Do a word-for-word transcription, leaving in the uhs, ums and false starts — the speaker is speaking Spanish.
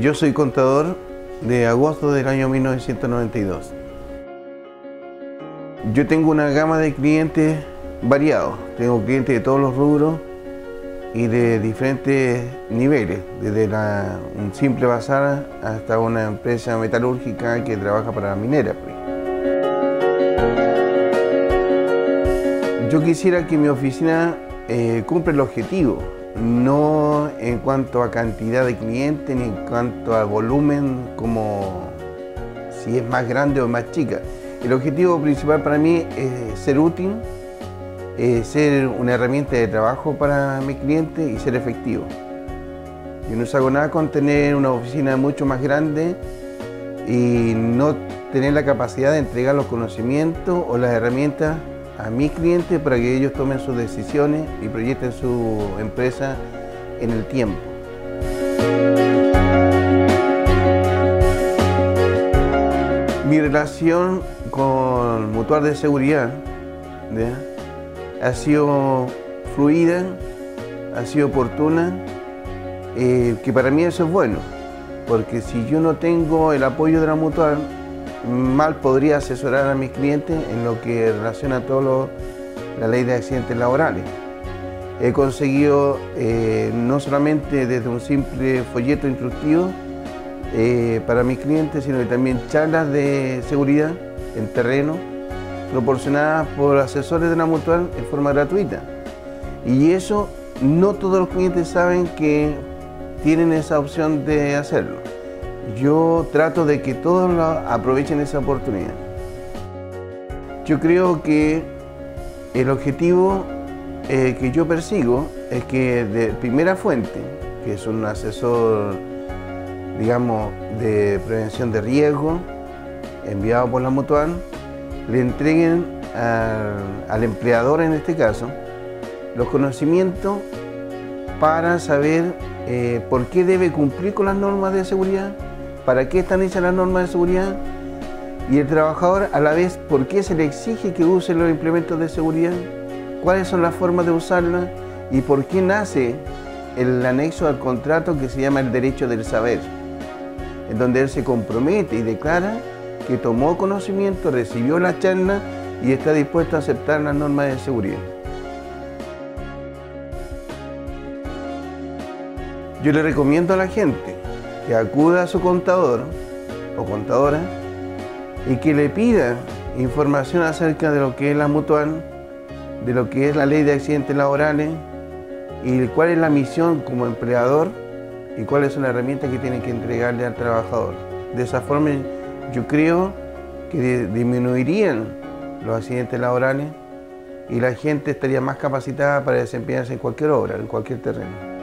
Yo soy contador de agosto del año mil novecientos noventa y dos. Yo tengo una gama de clientes variados. Tengo clientes de todos los rubros y de diferentes niveles, desde la, un simple bazar hasta una empresa metalúrgica que trabaja para la minera. Yo quisiera que mi oficina eh, cumpla el objetivo, no en cuanto a cantidad de clientes ni en cuanto a volumen, como si es más grande o más chica. El objetivo principal para mí es ser útil, eh, ser una herramienta de trabajo para mi cliente y ser efectivo. Yo no hago nada con tener una oficina mucho más grande y no tener la capacidad de entregar los conocimientos o las herramientas a mis clientes para que ellos tomen sus decisiones y proyecten su empresa en el tiempo. Mi relación con Mutual de Seguridad, ¿ya?, ha sido fluida, ha sido oportuna, eh, que para mí eso es bueno, porque si yo no tengo el apoyo de la Mutual, mal podría asesorar a mis clientes en lo que relaciona a todo lo, la ley de accidentes laborales. He conseguido eh, no solamente desde un simple folleto instructivo eh, para mis clientes, sino que también charlas de seguridad en terreno proporcionadas por asesores de la Mutual en forma gratuita. Y eso no todos los clientes saben que tienen esa opción de hacerlo. Yo trato de que todos aprovechen esa oportunidad. Yo creo que el objetivo eh, que yo persigo es que de primera fuente, que es un asesor, digamos, de prevención de riesgo, enviado por la Mutual, le entreguen al, al empleador, en este caso, los conocimientos para saber eh, por qué debe cumplir con las normas de seguridad, para qué están hechas las normas de seguridad, y el trabajador a la vez por qué se le exige que use los implementos de seguridad, cuáles son las formas de usarlas y por qué nace el anexo al contrato que se llama el derecho del saber, en donde él se compromete y declara que tomó conocimiento, recibió la charla y está dispuesto a aceptar las normas de seguridad. Yo le recomiendo a la gente que acuda a su contador o contadora y que le pida información acerca de lo que es la Mutual, de lo que es la ley de accidentes laborales y cuál es la misión como empleador y cuáles son las herramientas que tienen que entregarle al trabajador. De esa forma yo creo que disminuirían los accidentes laborales y la gente estaría más capacitada para desempeñarse en cualquier obra, en cualquier terreno.